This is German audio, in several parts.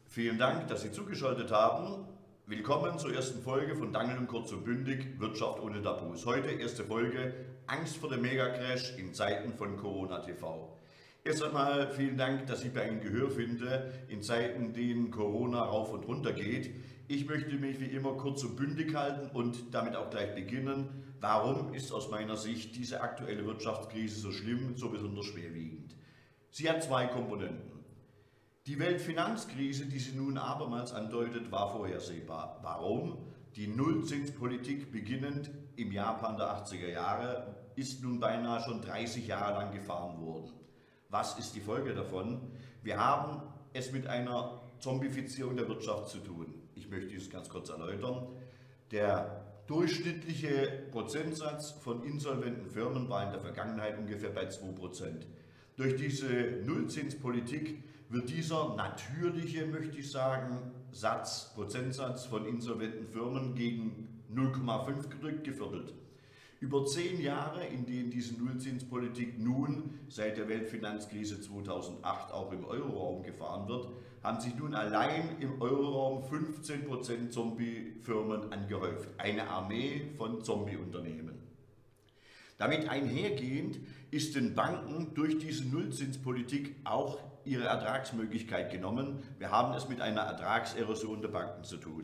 Vielen Dank, dass Sie zugeschaltet haben. Willkommen zur ersten Folge von Dangl und Kurz und Bündig, Wirtschaft ohne Tabus. Heute erste Folge, Angst vor dem Megacrash in Zeiten von Corona TV. Erst einmal vielen Dank, dass ich bei Ihnen Gehör finde in Zeiten, in denen Corona rauf und runter geht. Ich möchte mich wie immer kurz und bündig halten und damit auch gleich beginnen. Warum ist aus meiner Sicht diese aktuelle Wirtschaftskrise so schlimm und so besonders schwerwiegend? Sie hat zwei Komponenten. Die Weltfinanzkrise, die sie nun abermals andeutet, war vorhersehbar. Warum? Die Nullzinspolitik, beginnend im Japan der 80er Jahre, ist nun beinahe schon 30 Jahre lang gefahren worden. Was ist die Folge davon? Wir haben es mit einer Zombifizierung der Wirtschaft zu tun. Ich möchte dies ganz kurz erläutern. Der durchschnittliche Prozentsatz von insolventen Firmen war in der Vergangenheit ungefähr bei 2%. Durch diese Nullzinspolitik wird dieser natürliche, möchte ich sagen, Prozentsatz von insolventen Firmen gegen 0,5 gedrückt, geviertelt. Über 10 Jahre, in denen diese Nullzinspolitik nun seit der Weltfinanzkrise 2008 auch im Euroraum gefahren wird, haben sich nun allein im Euroraum 15% Zombie-Firmen angehäuft. Eine Armee von Zombie-Unternehmen. Damit einhergehend ist den Banken durch diese Nullzinspolitik auch ihre Ertragsmöglichkeit genommen. Wir haben es mit einer Ertragserosion der Banken zu tun.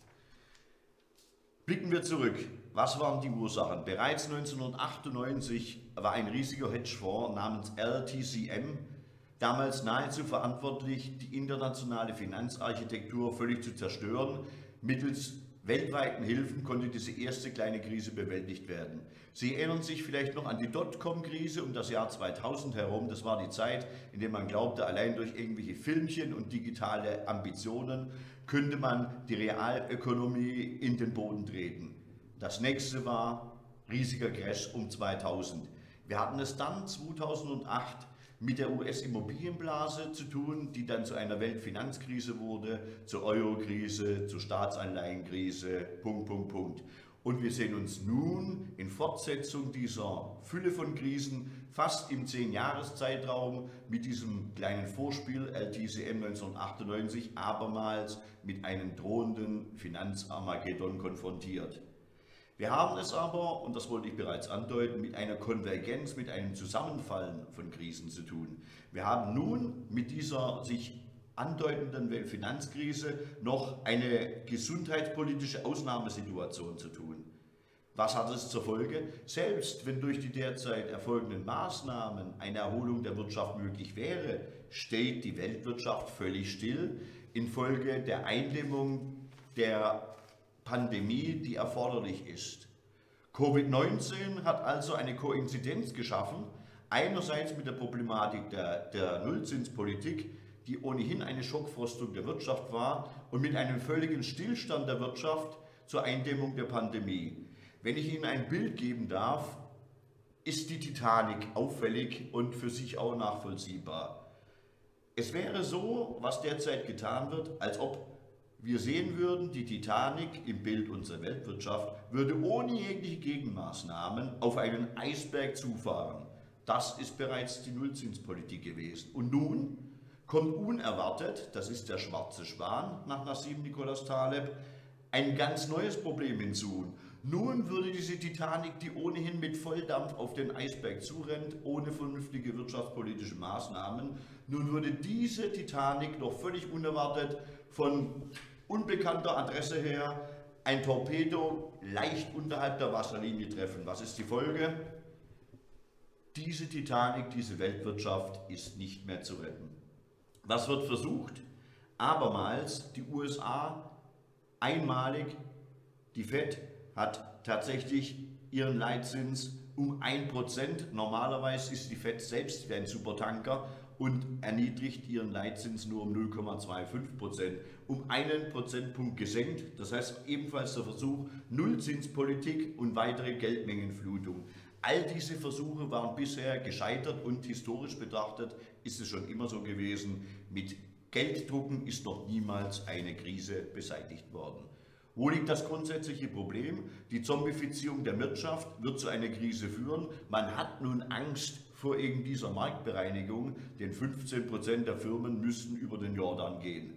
Blicken wir zurück. Was waren die Ursachen? Bereits 1998 war ein riesiger Hedgefonds namens LTCM damals nahezu verantwortlich, die internationale Finanzarchitektur völlig zu zerstören. Mittels weltweiten Hilfen konnte diese erste kleine Krise bewältigt werden. Sie erinnern sich vielleicht noch an die Dotcom-Krise um das Jahr 2000 herum. Das war die Zeit, in der man glaubte, allein durch irgendwelche Filmchen und digitale Ambitionen könnte man die Realökonomie in den Boden treten. Das nächste war riesiger Crash um 2000. Wir hatten es dann 2008 mit der US-Immobilienblase zu tun, die dann zu einer Weltfinanzkrise wurde, zur Euro-Krise, zur Staatsanleihenkrise, ... Und wir sehen uns nun in Fortsetzung dieser Fülle von Krisen fast im 10-Jahres-Zeitraum mit diesem kleinen Vorspiel LTCM 1998 abermals mit einem drohenden Finanzarmageddon konfrontiert. Wir haben es aber, und das wollte ich bereits andeuten, mit einer Konvergenz, mit einem Zusammenfallen von Krisen zu tun. Wir haben nun mit dieser sich andeutenden Weltfinanzkrise noch eine gesundheitspolitische Ausnahmesituation zu tun. Was hat es zur Folge? Selbst wenn durch die derzeit erfolgenden Maßnahmen eine Erholung der Wirtschaft möglich wäre, steht die Weltwirtschaft völlig still infolge der Eindämmung der Pandemie, die erforderlich ist. Covid-19 hat also eine Koinzidenz geschaffen, einerseits mit der Problematik der Nullzinspolitik, die ohnehin eine Schockfrostung der Wirtschaft war, und mit einem völligen Stillstand der Wirtschaft zur Eindämmung der Pandemie. Wenn ich Ihnen ein Bild geben darf, ist die Titanic auffällig und für sich auch nachvollziehbar. Es wäre so, was derzeit getan wird, als ob wir sehen würden, die Titanic im Bild unserer Weltwirtschaft würde ohne jegliche Gegenmaßnahmen auf einen Eisberg zufahren. Das ist bereits die Nullzinspolitik gewesen. Und nun kommt unerwartet, das ist der schwarze Schwan nach Nassim Nicholas Taleb, ein ganz neues Problem hinzu. Nun würde diese Titanic, die ohnehin mit Volldampf auf den Eisberg zurennt, ohne vernünftige wirtschaftspolitische Maßnahmen, nun würde diese Titanic noch völlig unerwartet von unbekannter Adresse her ein Torpedo leicht unterhalb der Wasserlinie treffen. Was ist die Folge? Diese Titanic, diese Weltwirtschaft ist nicht mehr zu retten. Was wird versucht? Abermals die USA, einmalig, die FED hat tatsächlich ihren Leitzins um 1%. Normalerweise ist die FED selbst wie ein Supertanker und erniedrigt ihren Leitzins nur um 0,25%, um einen Prozentpunkt gesenkt. Das heißt ebenfalls der Versuch, Nullzinspolitik und weitere Geldmengenflutung. All diese Versuche waren bisher gescheitert und historisch betrachtet ist es schon immer so gewesen, mit Gelddrucken ist noch niemals eine Krise beseitigt worden. Wo liegt das grundsätzliche Problem? Die Zombifizierung der Wirtschaft wird zu einer Krise führen. Man hat nun Angst vor dieser Marktbereinigung, denn 15% der Firmen müssten über den Jordan gehen.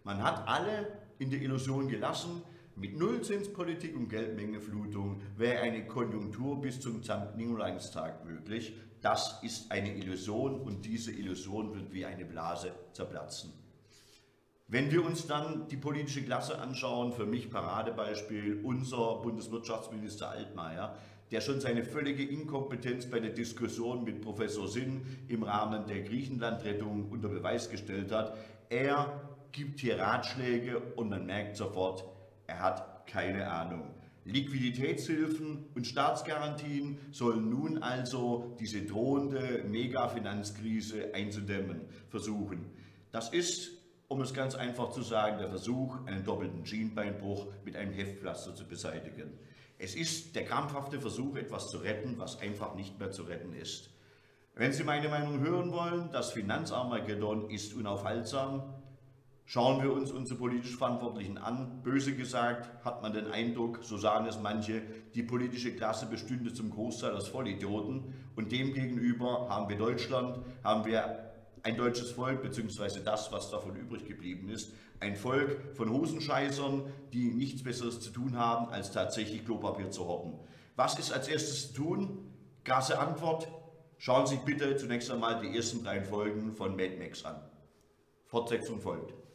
Man hat alle in der Illusion gelassen, mit Nullzinspolitik und Geldmengeflutung wäre eine Konjunktur bis zum Sankt Nimmerleinstag möglich. Das ist eine Illusion und diese Illusion wird wie eine Blase zerplatzen. Wenn wir uns dann die politische Klasse anschauen, für mich Paradebeispiel unser Bundeswirtschaftsminister Altmaier, der schon seine völlige Inkompetenz bei der Diskussion mit Professor Sinn im Rahmen der Griechenlandrettung unter Beweis gestellt hat. Er gibt hier Ratschläge und man merkt sofort, er hat keine Ahnung. Liquiditätshilfen und Staatsgarantien sollen nun also diese drohende Mega-Finanzkrise einzudämmen versuchen. Das ist, um es ganz einfach zu sagen, der Versuch, einen doppelten Schienbeinbruch mit einem Heftpflaster zu beseitigen. Es ist der krampfhafte Versuch, etwas zu retten, was einfach nicht mehr zu retten ist. Wenn Sie meine Meinung hören wollen, das Finanzarmageddon ist unaufhaltsam. Schauen wir uns unsere politisch Verantwortlichen an. Böse gesagt hat man den Eindruck, so sagen es manche, die politische Klasse bestünde zum Großteil aus Vollidioten und demgegenüber haben wir Deutschland, haben wir ein deutsches Volk, beziehungsweise das, was davon übrig geblieben ist, ein Volk von Hosenscheißern, die nichts Besseres zu tun haben, als tatsächlich Klopapier zu horten. Was ist als erstes zu tun? Krasse Antwort. Schauen Sie bitte zunächst einmal die ersten 3 Folgen von Mad Max an. Fortsetzung folgt.